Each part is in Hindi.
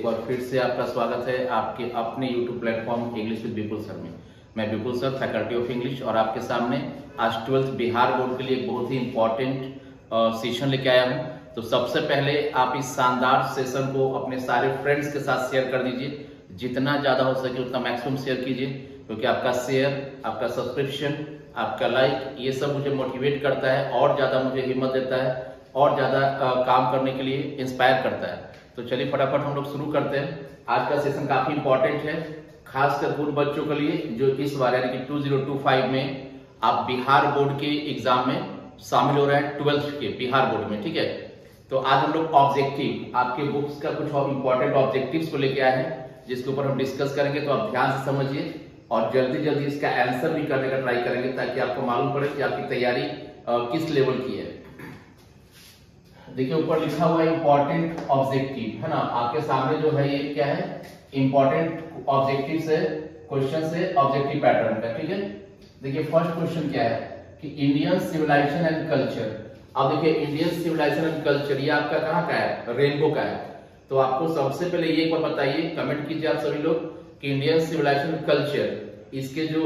एक बार फिर से आपका स्वागत है आपके अपने YouTube platform English with Vipul sir में। मैं Vipul sir, faculty of English, और आपके सामने आज 12th बिहार बोर्ड के लिए एक बहुत ही इंपॉर्टेंट सेशन लेके आया हूं। तो सबसे पहले आप इस शानदार सेशन को अपने सारे फ्रेंड्स के साथ शेयर कर दीजिए, जितना ज्यादा हो सके उतना मैक्सिमम शेयर कीजिए, क्योंकि आपका शेयर, आपका सब्सक्रिप्शन, आपका लाइक, ये सब मुझे मोटिवेट करता है और ज्यादा मुझे हिम्मत देता है और ज्यादा काम करने के लिए इंस्पायर करता है। तो चलिए फटाफट हम लोग शुरू करते हैं। आज का सेशन काफी इंपॉर्टेंट है, खासकर उन बच्चों के लिए जो इस बार यानी कि 2025 में आप बिहार बोर्ड के एग्जाम में शामिल हो रहे हैं, 12th के बिहार बोर्ड में। ठीक है, तो आज हम लोग ऑब्जेक्टिव, आपके बुक्स का कुछ और इंपॉर्टेंट ऑब्जेक्टिव्स को लेके आए हैं, जिसके ऊपर हम डिस्कस करेंगे। तो आप ध्यान से समझिए और जल्दी जल्दी इसका आंसर भी करने का ट्राई करेंगे, ताकि आपको मालूम पड़े कि आपकी तैयारी किस लेवल की है। देखिए ऊपर लिखा हुआ है इंपॉर्टेंट ऑब्जेक्टिव, है ना। आपके सामने जो है ये क्या है, इंपॉर्टेंट ऑब्जेक्टिव से क्वेश्चन से ऑब्जेक्टिव पैटर्न का। ठीक है, देखिए फर्स्ट क्वेश्चन क्या है कि इंडियन सिविलाइजेशन एंड कल्चर। अब देखिए इंडियन सिविलाइजेशन एंड कल्चर ये आपका कहाँ का है, रेनबो का है। तो आपको सबसे पहले ये एक बार बताइए, कमेंट कीजिए आप सभी लोग कि इंडियन सिविलाइजेशन कल्चर, इसके जो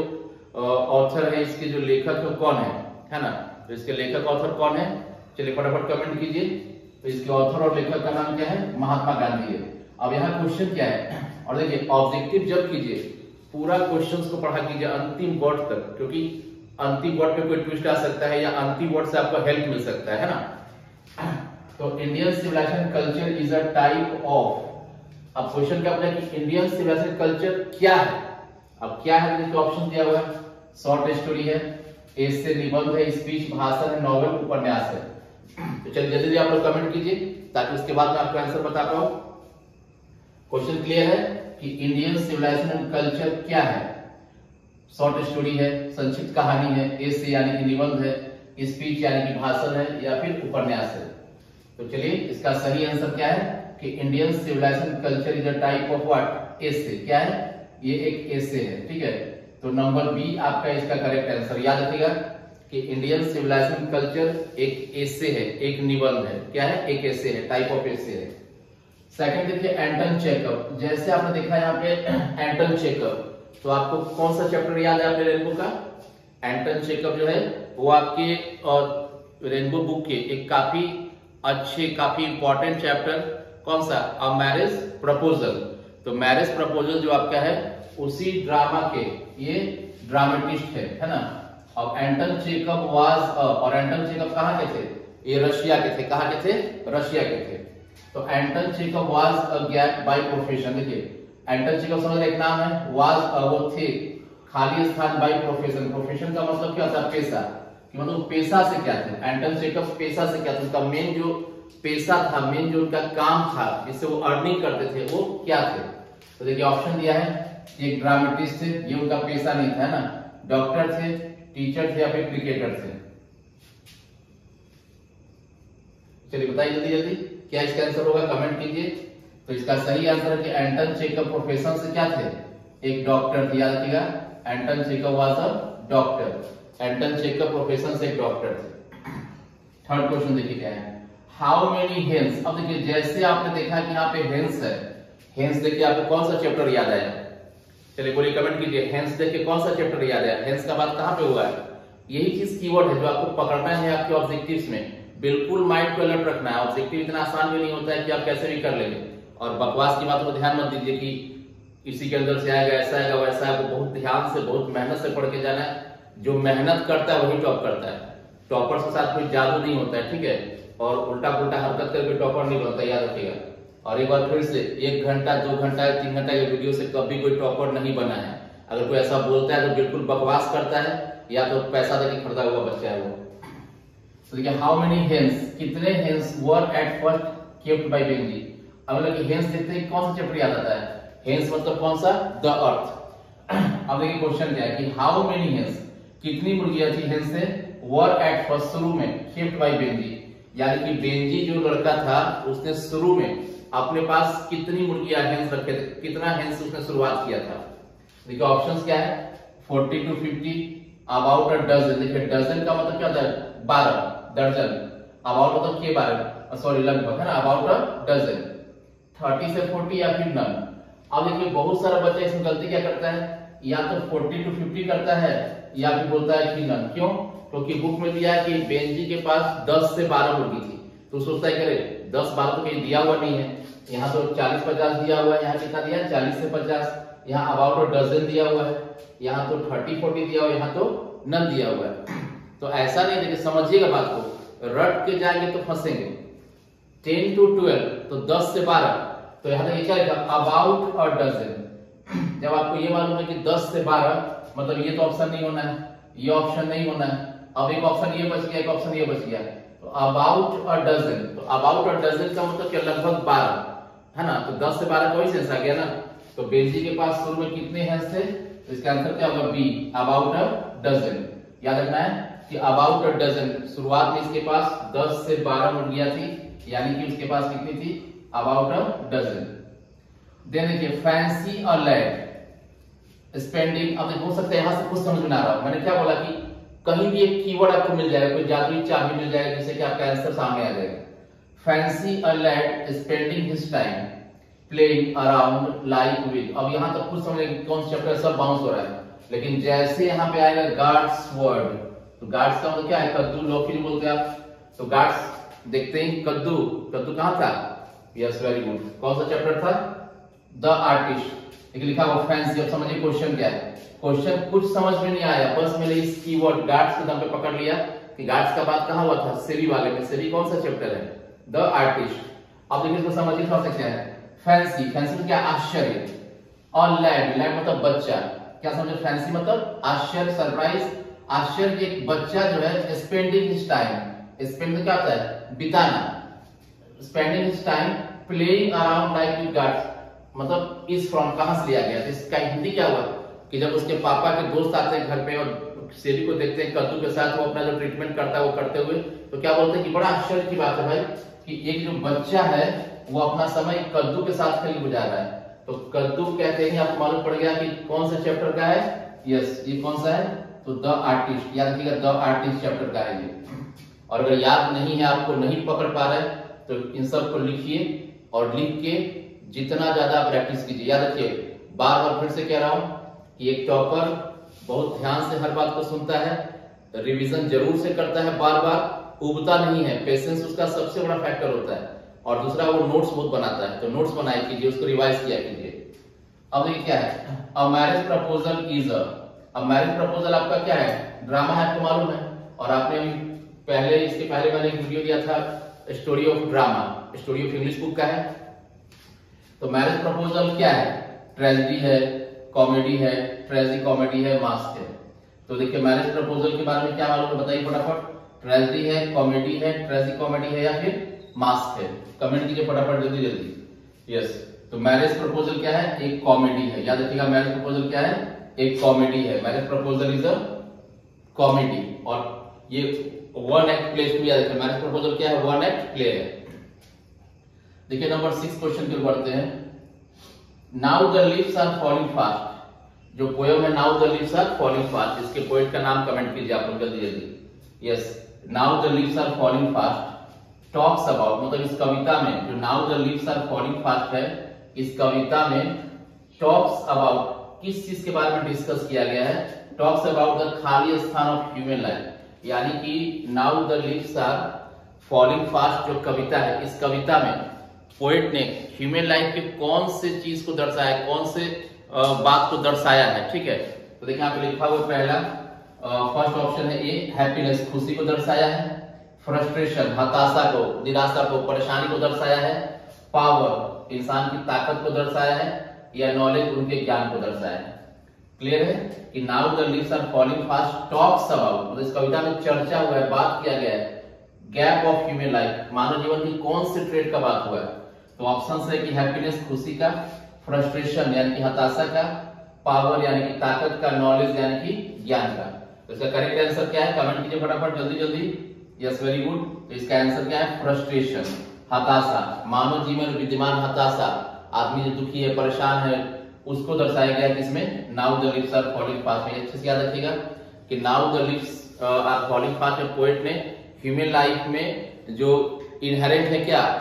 ऑथर है, इसके जो लेखक है कौन है ना। तो इसके लेखक ऑथर कौन है, चलिए फटाफट कमेंट कीजिए। तो इसके ऑथर और लेखक का नाम क्या है, महात्मा गांधी है। अब यहाँ क्वेश्चन क्या है, और देखिए ऑब्जेक्टिव जब कीजिए पूरा क्वेश्चन को पढ़ा कीजिए अंतिम वर्ड तक, क्योंकि अंतिम वर्ड पे कोई ट्विस्ट आ सकता है या अंतिम वर्ड से आपको हेल्प मिल सकता है ना। तो Indian civilisation culture is a type of, अब क्वेश्चन क्या होता है कि इंडियन सिविलाइजेशन कल्चर क्या है। अब क्या है, देखिए ऑप्शन दिया हुआ है, शॉर्ट स्टोरी है, एसे निबंध है, स्पीच भाषण है, नॉवेल उपन्यास है। तो चलिए जल्दी आप लोग कमेंट कीजिए, ताकि उसके बाद मैं आपको आंसर बता पाऊं। क्वेश्चन क्लियर है कि इंडियन सिविलाइजेशन एंड कल्चर क्या है। शॉर्ट स्टोरी है, संक्षिप्त कहानी है, एसे यानी कि निबंध है, स्पीच यानी कि भाषण है, या फिर उपन्यास है। तो चलिए इसका सही आंसर क्या है कि Indian civilisation culture is a type of what, essay. क्या है, ये एक एसे है। ठीक है, तो नंबर बी आपका इसका करेक्ट आंसर। याद रखिएगा कि इंडियन सिविलाइजेशन कल्चर एक एसे है, एक निबंध है। क्या है, एक एसे है, टाइप ऑफ एसे है। सेकंड देखिए एंटन चेकअप, जैसे आपने देखा यहाँ पे एंटन चेकअप, तो आपको कौन सा चैप्टर याद है आपने रेनबो का। एंटन चेकअप जो है वो आपके रेनबो बुक के एक काफी अच्छे, काफी इंपॉर्टेंट चैप्टर, कौन सा, अ मैरिज प्रपोजल। तो मैरिज प्रपोजल जो आपका है उसी ड्रामा के ये ड्रामेटिस्ट है ना। अब एंटन चेकअप वाज, और एंटन चेकअप कहाँ के थे, ये रशिया के थे। कहाँ के थे, रशिया के थे। तो Anton Chekhov was a gap by profession. देखिए एंटन चेकअप समझ एक नाम है, वाज वो थे, खाली स्थान, बाय प्रोफेशन। प्रोफेशन का मतलब क्या होता है, पेशा, कि मतलब पेशा से क्या थे। एंटन चेकअप पेशा से क्या था, उनका मेन जो पेशा था, मेन जो उनका काम था जिससे वो अर्निंग करते थे, वो क्या थे। तो देखिए ऑप्शन दिया है, एक ड्रामेटिस्ट थे, ये उनका पेशा नहीं था ना, डॉक्टर थे, टीचर थे, या फिर क्रिकेटर थे। चलिए बताइए जल्दी जल्दी क्या इसका आंसर होगा, कमेंट कीजिए। तो इसका सही आंसर है कि एंटन चेकअप प्रोफेशन से क्या थे, एक डॉक्टर थे। याद रखिएगा, Anton Chekhov was a doctor. Anton Chekhov profession से एक डॉक्टर थे। थर्ड क्वेश्चन देखिए क्या है, हाउ मेनी हेंस। अब देखिए जैसे आपने देखा कि यहाँ पे हेंस है, हेंस देखिए आपको कौन सा चैप्टर याद आया, चलिए बोलिए कमेंट कीजिए। हेंस देखिए कौन सा चैप्टर याद आया, हेंस का बात कहाँ पे हुआ है। यही चीज कीवर्ड है जो आपको पकड़ना है आपके ऑब्जेक्टिव्स में। बिल्कुल माइंड को अलर्ट रखना है, ऑब्जेक्टिव इतना आसान भी नहीं होता है कि आप कैसे भी कर लेंगे। और बकवास की बातों को ध्यान मत दीजिए कि इसी के अंदर से आएगा, ऐसा आएगा, वैसा आएगा। बहुत ध्यान से, बहुत मेहनत से पढ़ के जाना है। जो मेहनत करता है वही टॉप करता है, टॉपर के साथ कोई जादू नहीं होता है। ठीक है, और उल्टा पुल्टा हरकत करके टॉपर नहीं बनता, याद रखिएगा। और एक बार फिर से, 1 घंटा 2 घंटा 3 घंटा के वीडियो से कभी कोई टॉपर नहीं बना है। अगर कोई ऐसा बोलता है तो बिल्कुल बकवास करता है, या तो पैसा देके खरीदा हुआ बच्चा है वो। तो देखिए हाउ मेनी हेंस, कितने hens were at first kept by Benjy. अब लगे हेंस देखते हैं कौन सा चैप्टर याद आता है, हेंस मतलब कौन सा, द अर्थ। अब देखिए क्वेश्चन क्या है कि हाउ मेनी हेंस, कितनी मुर्गियां थी हेंस से, वर एट फर्स्ट, शुरू में, केप्ट बाय बेंजी, यानी कि बेंजी जो लड़का था उसने शुरू में अपने पास कितनी मुर्गियां हेंस रखे थे, कितना हेंस उसने शुरुआत किया था। देखिए ऑप्शंस क्या है, 40 to 50, अबाउट अ डजन। देखिए डजन का मतलब क्या होता है, 12, दर्जन। अबाउट मतलब के बारे में, सॉरी लगभग, है ना, अबाउट अ डजन। 30 से 40 या फिर नन। अब देखिए बहुत सारा बच्चा इसमें गलती क्या करता है, या तो 40 to 50 करता है या फिर बोलता है कि नन। क्यों? क्योंकि बुक में दिया है कि बेंजी के पास 10 से 12 मुर्गी थी, तो सोचता है कि अरे 10-12 तो कहीं दिया हुआ नहीं है, यहाँ तो 40-50 दिया हुआ है, यहाँ कितना दिया है 40 से 50, यहाँ अबाउट डजन दिया हुआ है, यहाँ तो 30-40 दिया हुआ है, यहाँ तो नन दिया हुआ है। तो ऐसा नहीं, देखिए समझिएगा बात को, रट के जाएंगे तो फंसेंगे। 10 to 12 तो 10 से 12, तो यहाँ देखिए क्या लिखा अबाउट और डजन। जब आपको ये मालूम है कि 10 से 12 मतलब ये तो ऑप्शन नहीं होना है, ये ऑप्शन नहीं होना है, अब एक ऑप्शन ये बच गया, एक ऑप्शन ये बच गया, तो अबाउट और डजन। तो अबाउट और डजन का मतलब क्या, लगभग 12 है ना, तो 10 से 12 कोई सेंस आ गया ना। तो बेंजी के पास शुरू में कितने हैंड्स थे, तो इसका आंसर क्या होगा बी, अबाउट अ डजन। याद रखना है कि अबाउट अ डजन, शुरुआत में इसके पास 10 से 12 मुर्गियां थी, यानी कि उसके पास कितनी थी, अबाउट अ डजन। देन देखिए फैंसी और लैड स्पेंडिंग। अब हो सकता है यहां से कुछ समझ में आ रहा हो, मैंने क्या बोला कि कहीं भी एक कीवर्ड आपको मिल जाएगा, कोई जादुई चाबी मिल जाएगा जिससे कि आपका आंसर सामने आ जाएगा। Fancy a lad spending his time playing around like with. अब यहां तक कुछ समझ कौन सा चैप्टर सब बाउंस हो रहा है, लेकिन जैसे यहाँ पे आएगा गार्ड्स वर्ड, तो गार्ड्स का मतलब क्या है, कद्दू लौकी बोलते हैं आप, तो गार्ड्स देखते हैं कद्दू, कद्दू कहां था, यस वेरी गुड, कौन सा चैप्टर था, द आर्टिस्ट, एक लिखा हुआ फैंसी। अब समझिए क्वेश्चन क्या है, क्वेश्चन कुछ समझ में नहीं आया, बस मैंने इस कीवर्ड गार्ड्स के दम पे पकड़ लिया कि गार्ड्स का बात कहां हुआ था, सेबी वाले में। सेबी कौन सा चैप्टर है, द आर्टिस्ट। अब देखिए इसको समझिए थोड़ा सा क्या है, फैंसी, फैंसी में क्या, आश्चर्य, और लैड, लैड मतलब बच्चा, क्या समझे, फैंसी मतलब आश्चर्य, सरप्राइज, आश्चर्य। एक बच्चा जो है स्पेंडिंग हिज टाइम, स्पेंड क्या होता है, बिताना, spending his time playing around like with guards, मतलब इस फ्रॉम कहां से लिया गया, इसका हिंदी क्या हुआ कि जब उसके पापा के दोस्त आते हैं घर पे और सेबी को देखते हैं कद्दू के साथ वो अपना जो ट्रीटमेंट करता है वो करते हुए, तो क्या बोलते हैं कि बड़ा आश्चर्य की बात है भाई कि एक जो बच्चा है वो अपना समय कद्दू के साथ कहीं गुजार रहा है। तो कद्दू कहते हैं, आपको मालूम पड़ गया कि कौन सा चैप्टर का है, यस ये कौन सा है, तो द आर्टिस्ट, याद रखिएगा द आर्टिस्ट चैप्टर का है ये। और अगर याद नहीं है, आपको नहीं पकड़ पा रहे तो इन सब को लिखिए और लिख के जितना ज्यादा प्रैक्टिस कीजिए। याद रखिए, बार बार फिर से कह रहा हूं कि एक टॉपर बहुत ध्यान से हर बात को सुनता है, रिवीजन जरूर से करता है, बार बार उबता नहीं है, पेशेंस उसका सबसे बड़ा फैक्टर होता है। और दूसरा वो नोट्स बहुत बनाता है, तो नोट्स बनाए कीजिए, उसको रिवाइज किया कीजिए। अब ये क्या है, a marriage proposal is a marriage proposal आपका क्या है, ड्रामा है, आपको मालूम है। और आपने पहले, इसके पहले मैंने एक वीडियो दिया था story of drama, story of English book का है। तो मैरिज प्रपोजल क्या है, ट्रेजेडी है, कॉमेडी है, ट्रेजेडी कॉमेडी है, मास्क है। तो देखिए मैरिज प्रपोजल के बारे में क्या मालूम है, बताइए फटाफट, ट्रेजेडी है, कॉमेडी है, ट्रेजेडी कॉमेडी है या फिर मास्क है, कमेंट कीजिए फटाफट जल्दी जल्दी। यस, तो मैरिज प्रपोजल क्या है, एक कॉमेडी है, याद रखिएगा मैरिज प्रपोजल क्या है, एक कॉमेडी है, marriage proposal is a comedy. और ये वन एक्ट प्ले भी याद रखिए, मैरिज प्रपोजल क्या है, वन एक्ट प्ले है। देखिए नंबर 6 क्वेश्चन की बढ़ते हैं। Now the leaves are falling fast, जो पोएम है now the leaves are falling fast, इसके पोएट का नाम कमेंट कीजिए आप लोग जल्दी जल्दी। Yes, now the leaves are falling fast talks about, मतलब इस कविता में जो now the leaves are falling fast है, इस कविता में टॉक्स अबाउट किस चीज के बारे में डिस्कस किया गया है, टॉक्स अबाउट द खाली स्थान ऑफ ह्यूमन लाइफ। यानी कि now the leaves are falling fast जो कविता है, इस कविता में पोएट ने ह्यूमन लाइफ के कौन से चीज को दर्शाया, कौन से बात को दर्शाया है, ठीक है। तो देखिए यहाँ पे लिखा हुआ पहला फर्स्ट ऑप्शन है ए, हैप्पीनेस खुशी को दर्शाया है, फ्रस्ट्रेशन हताशा को, निराशा को, परेशानी को दर्शाया है, पावर इंसान की ताकत को दर्शाया है, या नॉलेज उनके ज्ञान को दर्शाया है। क्लियर है कि now the leaves are falling fast talks about, मतलब इस कविता में चर्चा हुआ है, बात किया गया है गैप ऑफ ह्यूमन लाइफ, मानव जीवन की कौन से ट्रेड का बात हुआ है। तो ऑप्शन है कि हैप्पीनेस खुशी का, फ्रस्ट्रेशन यानी कि हताशा का, पावर यानी कि ताकत का, नॉलेज यानी कि ज्ञान का। तो इसका करेक्ट आंसर क्या है, कमेंट कीजिए फटाफट जल्दी जल्दी। यस वेरी गुड, तो इसका आंसर क्या है, फ्रस्ट्रेशन, हताशा, मानव जीवन में विद्यमान हताशा, आदमी जो दुखी है, परेशान है, उसको दर्शाया गया किसमें, now the leaves are falling fast में। अच्छे से याद रखिएगा कि now the leaves are falling fast में पोएट ने ह्यूमन लाइफ में जो इनहेरेंट है क्या,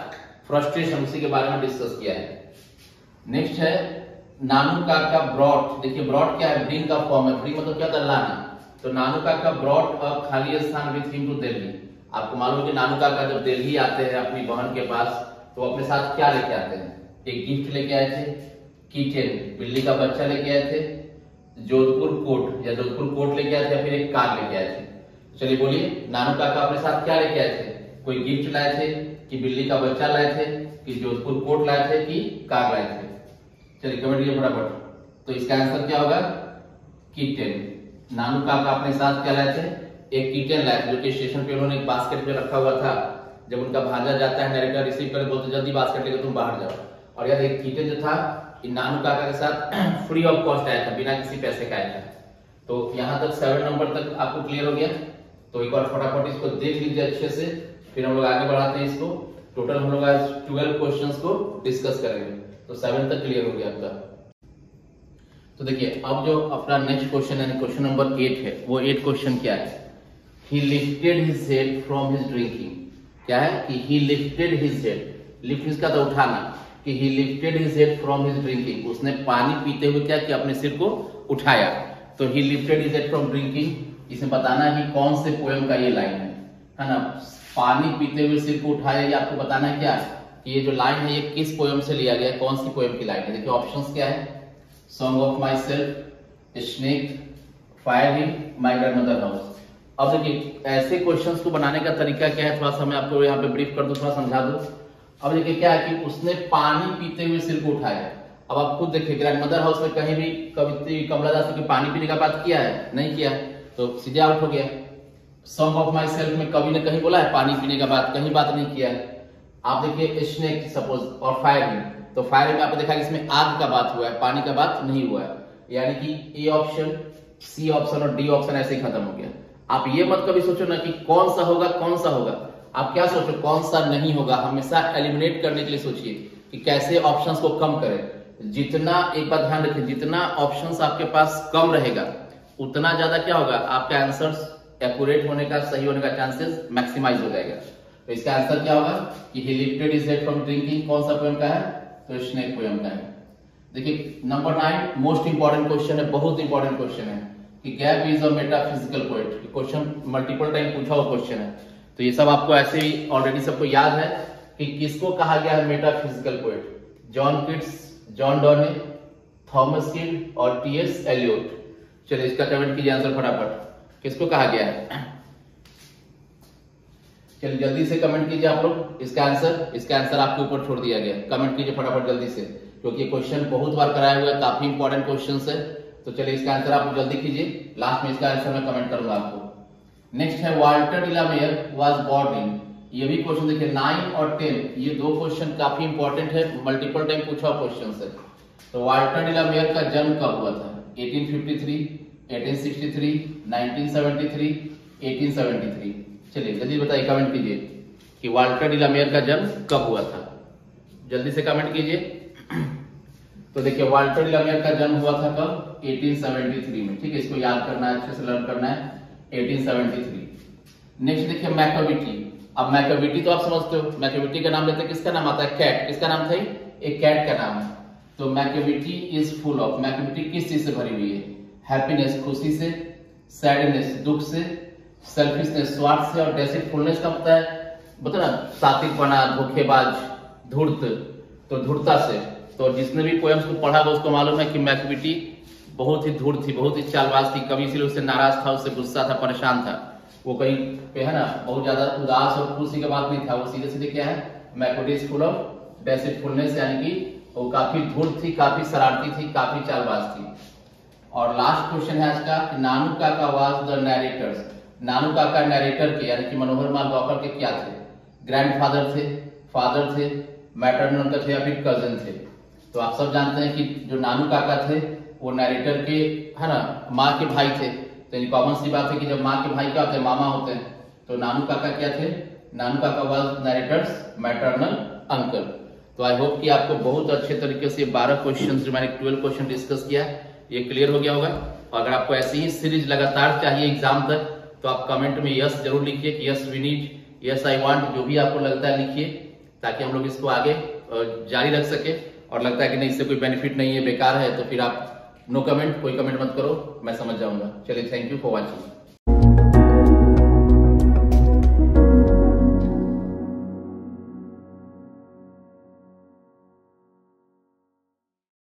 फ्रस्ट्रेशन, उसी के बारे में डिस्कस किया है। नेक्स्ट है नानू काका ब्रॉट। देखिए ब्रॉट क्या है, ब्रिंग का फॉर्म है, ब्रिंग मतलब क्या था, लाना। तो नानू काका ब्रॉट अ खाली स्थान विथ हिम टू दिल्ली। आपको मालूम है कि नानू काका जब दिल्ली आते हैं अपनी बहन के पास, तो अपने साथ क्या लेके आते हैं, एक गिफ्ट लेके आए थे, कीटेन बिल्ली का बच्चा लेके आए थे, जोधपुर कोट या जोधपुर कोट लेके आए थे, या फिर एक कार लेके आए थे। चलिए बोलिए, नानू काका अपने साथ क्या लेके आए थे, कोई गिफ्ट लाए थे, कि बिल्ली का बच्चा लाए थे, कि जोधपुर कोट लाए थे, कि कार लाए थे। चलिए कमेंट कीजिए फटाफट। तो इसका आंसर क्या होगा, कीटेन। नानू काका अपने साथ क्या लाए थे, एक कीटेन लाए थे, जो कि स्टेशन पे उन्होंने एक बास्केट में रखा हुआ था। जब उनका भांजा जाता है, नरेटर रिसीव कर बोलते जल्दी बास्केट लेकर तुम बाहर जाओ। और यार एक कीटेन जो था नानू काका के साथ फ्री ऑफ कॉस्ट आया था, बिना किसी पैसे का आया था। तो यहाँ तक 7 नंबर तक आपको क्लियर हो गया। तो एक बार फटाफट इसको देख लीजिए अच्छे से, फिर हम लोग आगे बढ़ाते हैं इसको। टोटल हम लोग आज 12 क्वेश्चंस को डिस्कस करेंगे, तो 7 तक क्लियर हो गया आपका। तो देखिए अब जो अपना नेक्स्ट क्वेश्चन है, क्वेश्चन नंबर 8 है, वो 8 क्वेश्चन क्या है, he lifted his head from his drinking. क्या है कि he lifted his head, lift इसका तो उठाना, कि he lifted his head from his drinking, उसने पानी पीते हुए क्या किया, अपने सिर को उठाया। तो he lifted his head from drinking, इसमें बताना है कि कौन से पोएम का ये लाइन है ना। पानी पीते हुए सिर को उठाया, ये आपको बताना है क्या कि ये जो लाइन है ये किस पोएम से लिया गया है, कौन सी पोएम की लाइन है। देखिए ऑप्शंस क्या है, song of my self, snake, fire in my grandmother house. अब देखिए ऐसे क्वेश्चंस को बनाने का तरीका क्या है, थोड़ा सा मैं आपको यहाँ पे ब्रीफ कर दूं, थोड़ा समझा दूं। अब देखिए क्या है कि उसने पानी पीते हुए सिर को उठाया। अब आप खुद देखिए ग्रैंडमदर हाउस में कहीं भी कवित्री कमला दास की पानी पीने का बात किया है, नहीं किया है, तो सीधे आउट हो गया। सॉन्ग ऑफ माई सेल्फ में कवि ने कहीं बोला है पानी पीने का बात, कहीं बात नहीं किया है। आप देखिए स्नेक सपोज और फायर में, तो फायर में आपने देखा कि इसमें आग का बात हुआ है, पानी का बात नहीं हुआ है, यानी कि ए ऑप्शन, सी ऑप्शन और डी ऑप्शन ऐसे ही खत्म हो गया। आप ये मत कभी सोचो ना कि कौन सा होगा कौन सा होगा, आप क्या सोचो कौन सा नहीं होगा। हमेशा एलिमिनेट करने के लिए सोचिए कि कैसे ऑप्शंस को कम करें। जितना, एक बात ध्यान रखिए, जितना ऑप्शंस आपके पास कम रहेगा उतना ज्यादा क्या होगा, आपका आंसर्स एक्यूरेट होने का, सही होने का चांसेस मैक्सिमाइज हो जाएगा। तो इसका आंसर क्या होगा कि he lifted his head from drinking, कौन सा पोएम का है, तो स्नेक पोएम का है। देखिए नंबर 9 मोस्ट इंपॉर्टेंट क्वेश्चन है, बहुत इंपॉर्टेंट क्वेश्चन है कि gap is a metaphysical poet. Question multiple time पूछा हुआ क्वेश्चन है, तो ये सब आपको ऐसे ही ऑलरेडी सबको याद है कि किसको कहा गया है metaphysical poet, John Keats, John Donne, Thomas Kyd और टी.एस. एलियोट। चलिए इसका कमेंट कीजिए आंसर फटाफट, किसको कहा गया है। चलिए जल्दी से कमेंट कीजिए आप लोग इसका आंसर आपके ऊपर छोड़ दिया गया, कमेंट कीजिए फटाफट जल्दी से, क्योंकि ये क्वेश्चन बहुत बार कराया हुआ है, काफी इंपॉर्टेंट क्वेश्चन है। तो चलिए इसका आंसर आप जल्दी कीजिए, लास्ट में इसका आंसर मैं कमेंट करूंगा आपको। नेक्स्ट है Walter de la Mare was born in. ये भी क्वेश्चन देखिए 9 और 10, ये दो क्वेश्चन काफी इंपॉर्टेंट है, मल्टीपल टाइम पूछा क्वेश्चन है। तो वाल्टर डिलामेयर का जन्म कब हुआ था, 1853, 1863, 1973, 1873। चलिए जल्दी बताइए, कमेंट कीजिए कि वाल्टर डिलामेयर का जन्म कब हुआ था, जल्दी से कमेंट कीजिए। तो देखिए वाल्टर डिलामेयर का जन्म हुआ था कब, 1873 में। ठीक है, इसको याद करना है, अच्छे से लर्न करना है, 1873। नेक्स्ट देखिए मैकाविटी। अब मैकाविटी तो आप समझते हो, मैकाविटी का नाम लेते हैं, किसका नाम आता है, कैट। किसका नाम था, एक कैट का नाम है। तो Macavity is full of, Macavity किस चीज से भरी हुई है, हैप्पीनेस खुशी से, सैडनेस दुख से, सेल्फिशनेस स्वार्थ से, और डेसिटफुलनेस का होता है बता ना सात्विकपना, धोखेबाज, धूर्त, तो धूर्तता से। तो जिसने भी पोएम्स को पढ़ा वो उसको मालूम है कि मैकाविटी बहुत ही धूर्त थी, बहुत ही चालबाज थी, कभी इसीलिए उससे नाराज था, उससे गुस्सा था, परेशान था, वो कहीं पे है ना बहुत ज्यादा उदास और खुशी का बात नहीं था, वो सीधे सीधे क्या है, Macavity is full of deceitfulness, यानी कि वो काफी धूर्त थी, काफी शरारती थी, काफी चालबाज थी। और लास्ट क्वेश्चन है आज का, नानू काका वाज द नैरेटर्स। नानू काका नैरेटर के यानी कि मनोहर लाल गौकर के क्या थे, ग्रैंडफादर थे, फादर थे, मैटरनल अंकल थे या फिर कजन थे। तो आप सब जानते हैं कि जो नानू काका थे वो नैरेटर के है ना माँ के भाई थे। तो ये कॉमन सी बात है कि जब माँ के भाई क्या होते हैं, मामा होते हैं। तो नानू काका क्या थे, नानू काका वाज नैरेटर्स मैटरनल अंकल। तो आई होप कि आपको बहुत अच्छे तरीके से 12 क्वेश्चन जो मैंने 12 क्वेश्चन डिस्कस किया ये क्लियर हो गया होगा। और अगर आपको ऐसी ही सीरीज लगातार चाहिए एग्जाम तक तो आप कमेंट में यस जरूर लिखिए कि yes we need, yes I want, जो भी आपको लगता है लिखिए। ताकि हम लोग इसको आगे जारी रख सके। और लगता है कि नहीं, इससे कोई बेनिफिट नहीं है, बेकार है, तो फिर आप नो कमेंट, कोई कमेंट मत करो, मैं समझ जाऊंगा। चलिए, थैंक यू फॉर वॉचिंग।